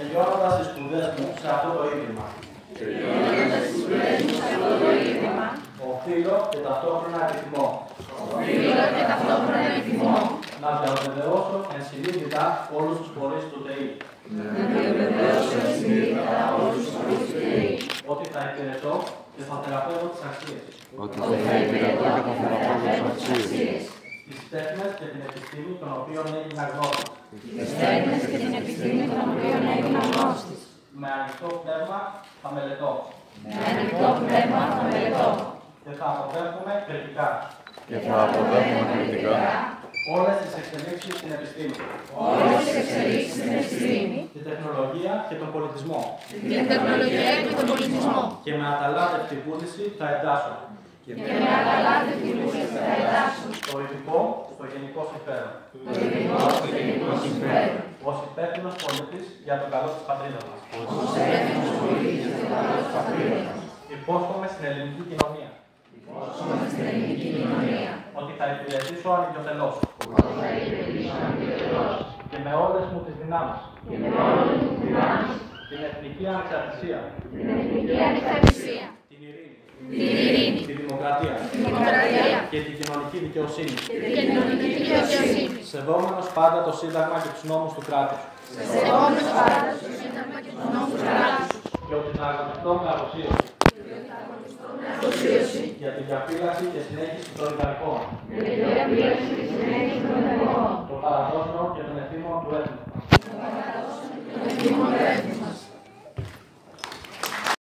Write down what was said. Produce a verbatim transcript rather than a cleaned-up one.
τελειώνοντας τις σπουδές μου σε αυτό το ίδρυμα, τελειώνοντας τις σπουδές μου σε αυτό το ίδρυμα, οφείλω και ταυτόχρονα επιθυμώ οφείλω και ταυτόχρονα επιθυμώ να διαβεβαιώσω ενσυνείδητα όλους τους φορείς του ΤΕΙ, να διαβεβαιώσω ενσυνείδητα όλους τους φορείς του ΤΕΙ, ότι θα υπηρετώ και θα θεραπεύω τις αξίες, ότι θα υπηρετώ και θα θεραπεύω τις αξίες, τις τέχνες και την επιστήμη των οποίων έγινα γνώστης, τις τέχνες και την επιστήμη των οποίων έγινα γνώστης. Με ανοιχτό πνεύμα θα μελετώ Με ανοιχτό πνεύμα θα μελετώ και θα αποδέχομαι κριτικά και θα αποδέχομαι κριτικά όλες τις εξελίξεις στην επιστήμη, όλες τις εξελίξεις στην επιστήμη, την τεχνολογία και τον πολιτισμό την τεχνολογία και τον πολιτισμό και με αταλάντευτη βούληση θα εντάσσω και με αγαλάδευτη βούληση θα εντάσσω το ειδικό στο γενικό συμφέρον, το ειδικό στο γενικό συμφέρον, ως υπεύθυνος πολίτης για τον καλό της πατρίδας μας. ως υπεύθυνος πολίτης για τον καλό της πατρίδας μας. Υπόσχομαι στην ελληνική κοινωνία Υπόσχομαι στην ελληνική κοινωνία ότι θα υπηρετήσω ανιδιοτελώς ότι θα υπηρετήσω ανιδιοτελώς και με όλες μου τις δυνάμεις και με όλες μου τις δυνάμεις την εθνική ανεξαρτησία, την εθνική ανεξαρτησία, την ειρήνη, την ειρήνη, τη δημοκρατία τη δημοκρατία και την κοινωνική δικαιοσύνη, και την κοινωνική δικαιοσύνη, σεβόμενος πάντα το Σύνταγμα και τους νόμους του κράτους, σεβόμενος πάντα στο Σύνταγμα και τους νόμους του κράτους, και ότι θα αγωνιστώ με αφοσίωση αφοσίωση για τη διαφύλαξη και συνέχιση των ιδανικών, για τη διαβίωση και συνέχιση των εθνικών, των παραδόσεων και των ευθύμων του έθνου.